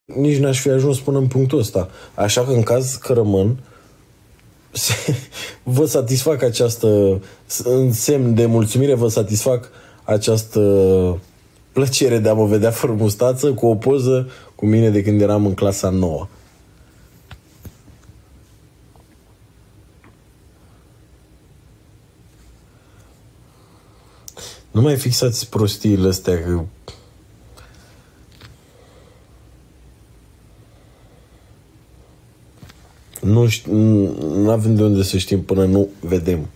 nici n-aș fi ajuns până în punctul ăsta. Așa că în caz că rămân, vă satisfac această, în semn de mulțumire, vă satisfac această plăcere de a mă vedea fără mustață cu o poză cu mine de când eram în clasa 9. Nu mai fixați prostiile astea că... Nu avem de unde să știm până nu vedem.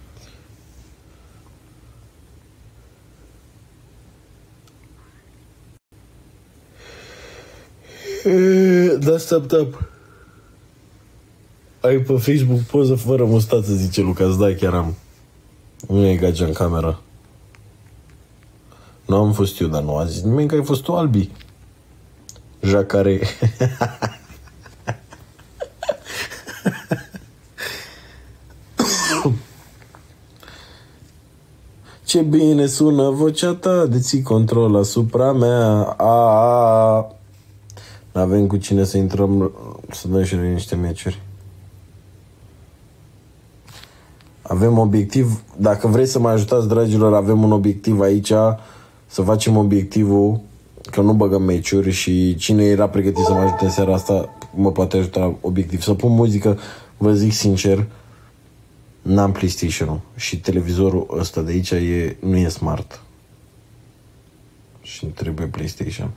Da, stop. Ai pe Facebook poză fără mustață, zice Lucas. Da, chiar am. Nu e gagea în camera. Nu am fost eu, dar nu a zis nimeni că ai fost tu, Albi. Jacare. Ce bine sună vocea ta, deții control asupra mea. N-avem cu cine să intrăm, să dăm și noi niște meciuri. Avem obiectiv, dacă vrei să mă ajutați, dragilor, avem un obiectiv aici, să facem obiectivul, că nu băgăm meciuri și cine era pregătit să mă ajute în seara asta, mă poate ajuta obiectiv. Să pun muzică, vă zic sincer, n-am PlayStation-ul și televizorul ăsta de aici nu e smart. Și îmi trebuie PlayStation.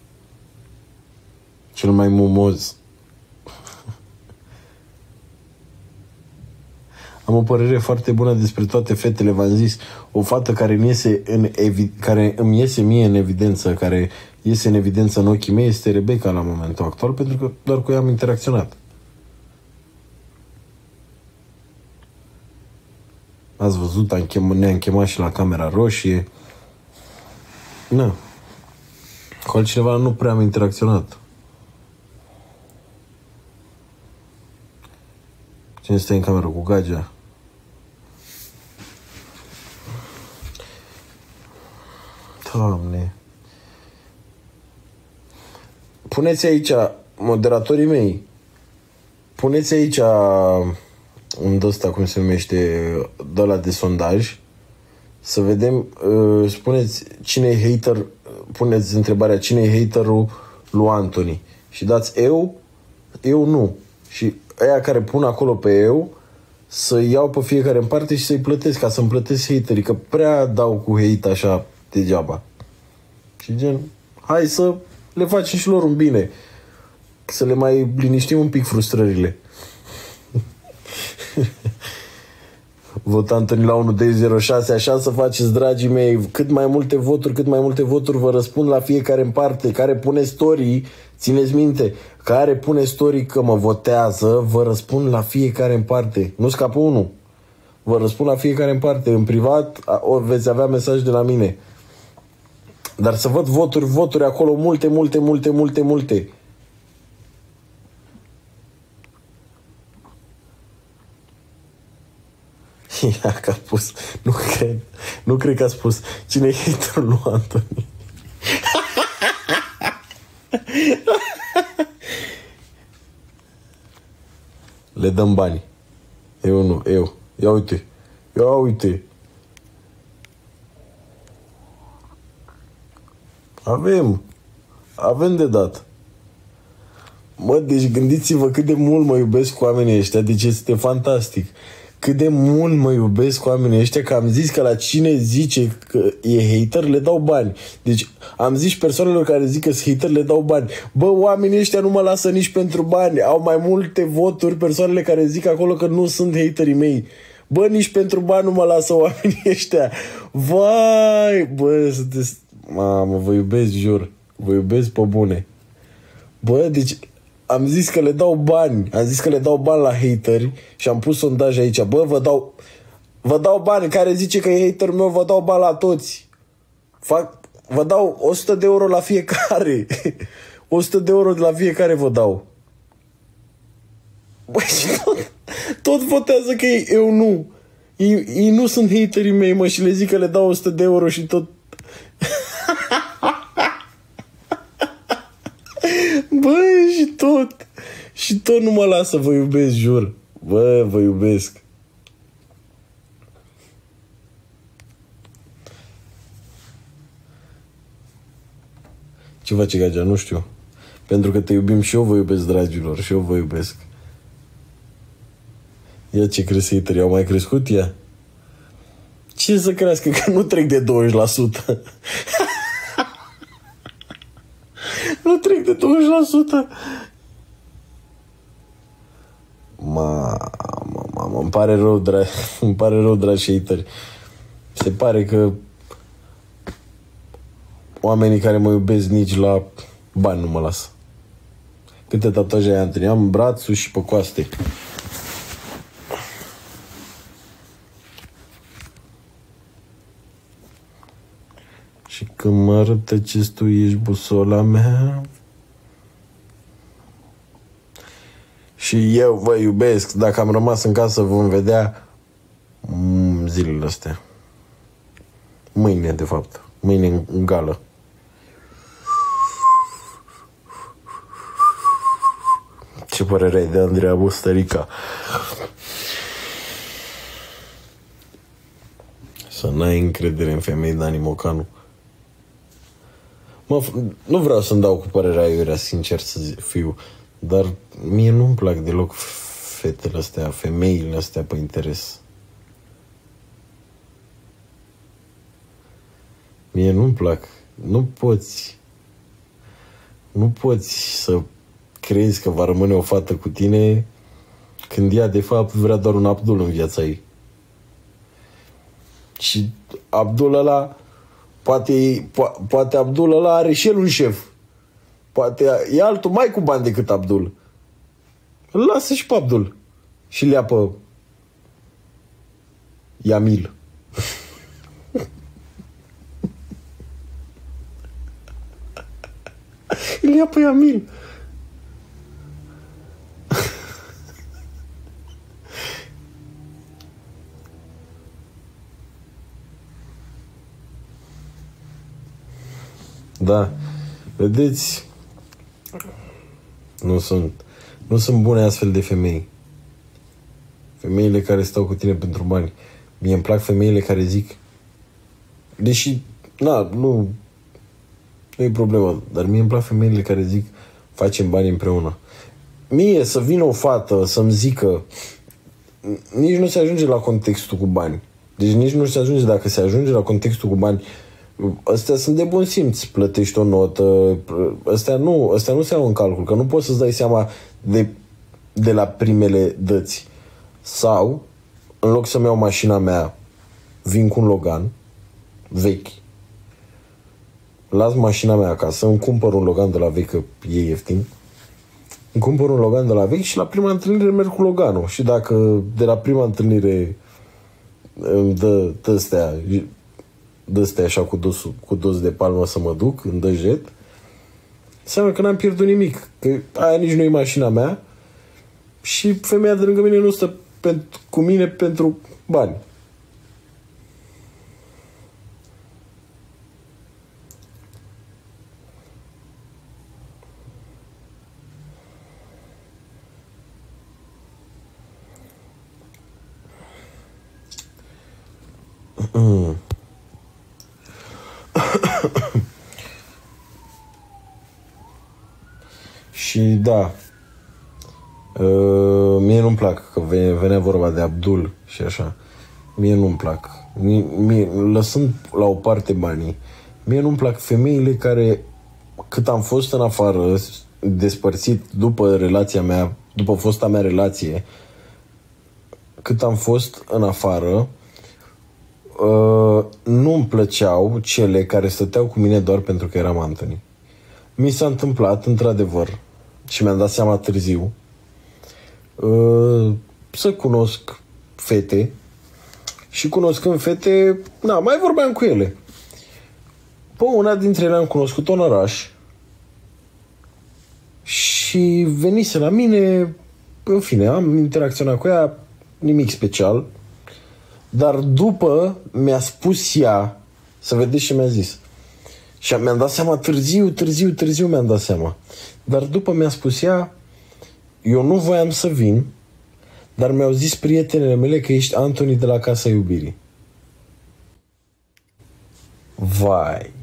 Cel mai mumoz. Am o părere foarte bună despre toate fetele, v-am zis. O fată care îmi iese mie în evidență, care iese în evidență în ochii mei, este Rebecca la momentul actual, pentru că doar cu ea am interacționat. Ați văzut, ne-am chemat și la Camera Roșie. Nu. Cu altcineva nu prea am interacționat. Cine stă în cameră cu Gagea? Doamne. Puneți aici, moderatorii mei, puneți aici un ăsta, cum se numește, de ăla de sondaj, să vedem, spuneți cine e hater, puneți întrebarea cine e haterul lui Anthony și dați eu nu. Și aia care pun acolo pe eu, să iau pe fiecare în parte și să-i plătesc, ca să-mi plătesc haterii, că prea dau cu hate așa degeaba. Și gen, hai să le facem și lor un bine, să le mai liniștim un pic frustrările. Vot Antoni la 1206, așa să faceți, dragii mei, cât mai multe voturi, vă răspund la fiecare în parte. Care pune story, țineți minte, care pune story că mă votează, vă răspund la fiecare în parte. Nu scapă unul. Vă răspund la fiecare în parte. În privat ori veți avea mesaj de la mine. Dar să văd voturi acolo, multe. Ia că a pus. Nu cred că a spus. Cine e haterul lui Anthony? Le dăm bani. Eu. Ia uite. Avem de dat. Mă, deci gândiți-vă cât de mult mă iubesc oamenii ăștia. Deci este fantastic. Cât de mult mă iubesc oamenii ăștia, că am zis că la cine zice că e hater, le dau bani. Deci am zis persoanelor care zic că sunt hater, le dau bani. Bă, oamenii ăștia nu mă lasă nici pentru bani. Au mai multe voturi persoanele care zic acolo că nu sunt haterii mei. Bă, nici pentru bani nu mă lasă oamenii ăștia. Vai, bă, sunteți... Mamă, vă iubesc, jur. Vă iubesc pe bune. Bă, deci... Am zis că le dau bani. Am zis că le dau bani la hateri și am pus sondaj aici. Bă, vă dau bani. Care zice că e haterul meu, vă dau bani la toți. Vă dau 100 de euro la fiecare. 100 de euro de la fiecare vă dau. Băi, tot votează că eu nu. Ei nu sunt haterii mei, mă, și le zic că le dau 100 de euro și tot... Bă, și tot nu mă lasă, vă iubesc, jur. Bă, vă iubesc. Ce face Gagea? Nu știu. Pentru că te iubim și eu vă iubesc, dragilor, și eu vă iubesc. Ia ce crezi, haterii, au mai crescut ea? Ce să crească? Că nu trec de 20%. Nu trec de 20%. Mamă, îmi pare rău, dragi hateri. Se pare că oamenii care mă iubesc nici la bani nu mă lasă. Câte tatuaje ai, Anthony? Am brațul și pe coaste. Și când mă arătă ce tu ești busola mea. Și eu vă iubesc. Dacă am rămas în casă vom vedea zilele astea. Mâine, de fapt. Mâine în gală. Ce părere ai de Andreea Bustărica? Să n-ai încredere în femei, Dani Mocanu. Nu vreau să-mi dau cu părerea iurea, sincer să fiu, dar mie nu-mi plac deloc fetele astea, femeile astea pe interes. Mie nu-mi plac. Nu poți să crezi că va rămâne o fată cu tine când ea de fapt vrea doar un Abdul în viața ei. Și Abdul ăla poate Abdul ăla are și el un șef. Poate e altul mai cu bani decât Abdul. Îl lasă și pe Abdul. Și le ia pe Yamil. Îl ia pe Yamil. Da. Vedeți? Nu sunt bune astfel de femei. Femeile care stau cu tine pentru bani. Mie îmi plac femeile care zic, deși, nu e problemă, dar mie îmi plac femeile care zic, facem bani împreună. Mie să vină o fată să-mi zică, nici nu se ajunge la contextul cu bani. Deci nici nu se ajunge, dacă se ajunge la contextul cu bani, astea sunt de bun simț, plătești o notă, astea nu se iau în calcul, că nu poți să-ți dai seama de la primele dăți. Sau, în loc să-mi iau mașina mea, vin cu un Logan vechi, las mașina mea acasă, îmi cumpăr un Logan de la vechi, că e ieftin, îmi cumpăr un Logan de la vechi și la prima întâlnire merg cu Loganul. Și dacă de la prima întâlnire îmi dă stea așa cu dos de palmă să mă duc, îmi dă jet, înseamnă că n-am pierdut nimic, că aia nici nu e mașina mea și femeia de lângă mine nu stă cu mine pentru bani. Și da, mie nu-mi plac, că venea vorba de Abdul și așa, mie nu-mi plac, lăsând la o parte banii, mie nu-mi plac femeile care, cât am fost în afară, despărțit după relația mea, după fosta mea relație, cât am fost în afară, nu-mi plăceau cele care stăteau cu mine doar pentru că eram Anthony. Mi s-a întâmplat, într-adevăr, și mi-am dat seama târziu, să cunosc fete și cunoscând fete, mai vorbeam cu ele. Pe una dintre ele am cunoscut-o în oraș și venise la mine, în fine, am interacționat cu ea, nimic special, dar după mi-a spus ea, să vedeți ce mi-a zis, Și mi-am dat seama târziu mi-am dat seama. Dar după mi-a spus ea, eu nu voiam să vin, dar mi-au zis prietenele mele că ești Anthony de la Casa Iubirii. Vai!